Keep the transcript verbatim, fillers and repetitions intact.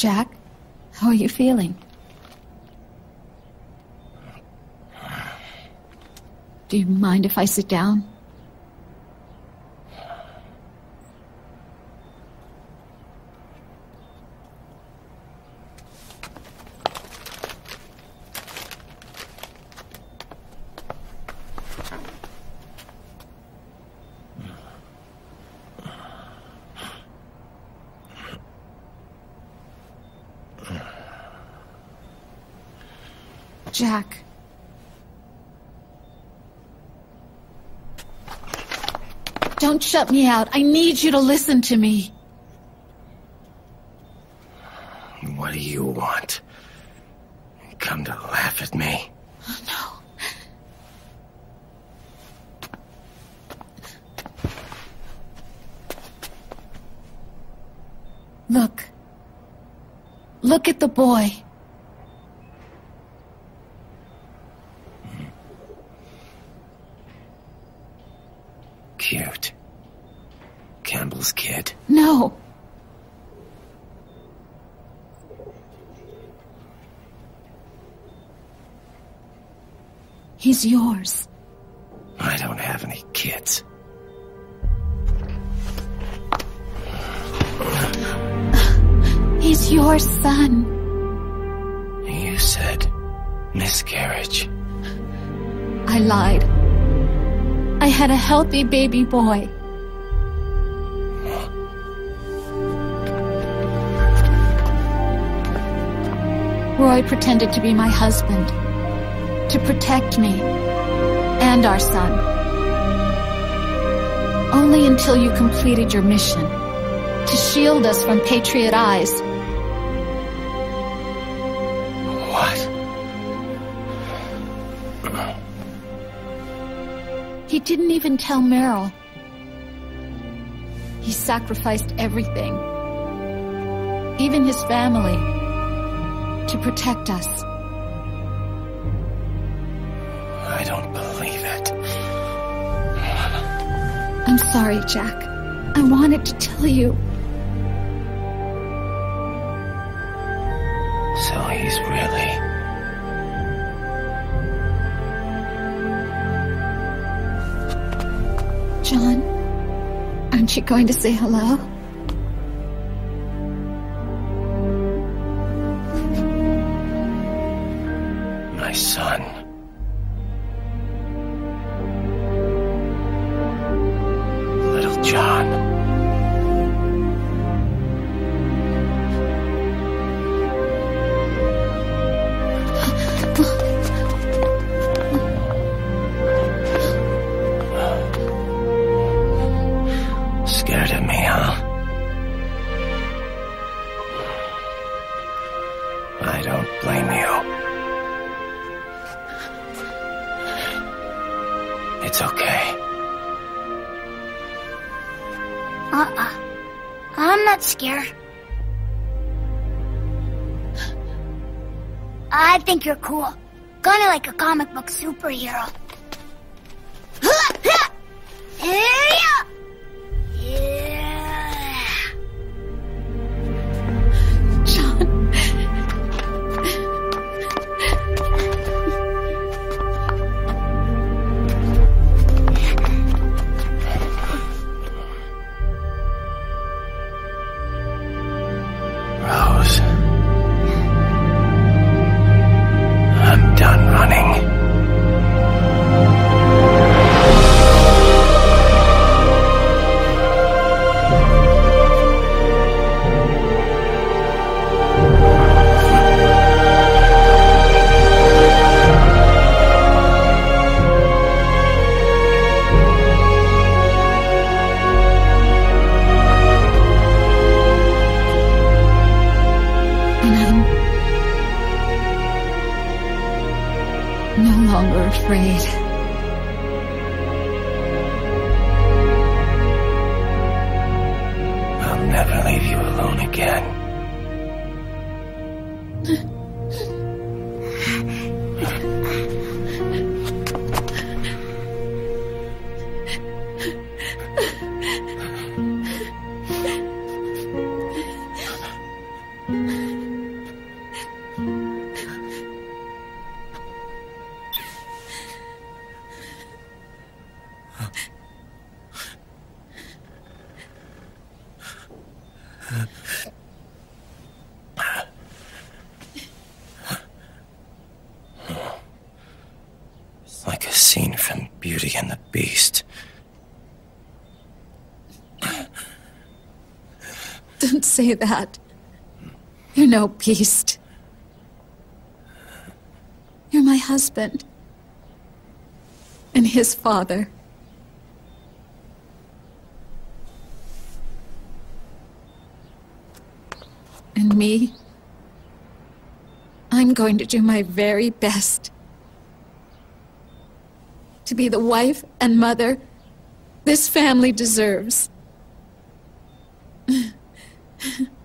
Jack, how are you feeling? Do you mind if I sit down? Jack. Don't shut me out. I need you to listen to me. What do you want? Come to laugh at me? Oh, no. Look. Look at the boy. Cute. Campbell's kid. No. He's yours. I don't have any kids. He's your son. You said miscarriage. I lied. I had a healthy baby boy. Roy pretended to be my husband, to protect me and our son. Only until you completed your mission, to shield us from Patriot eyes. What? He didn't even tell Meryl. He sacrificed everything, even his family, to protect us. I don't believe it. I'm sorry, Jack. I wanted to tell you. So he's really... John, aren't you going to say hello? My son. Little John. Scared of me, huh? I don't blame you. It's okay. Uh-uh. I'm not scared. I think you're cool. Kinda like a comic book superhero. Rose. I'm done running. No longer afraid. I'll never leave you alone again. Like a scene from Beauty and the Beast. Don't say that. You're no beast. You're my husband. And his father. And me? I'm going to do my very best to be the wife and mother this family deserves.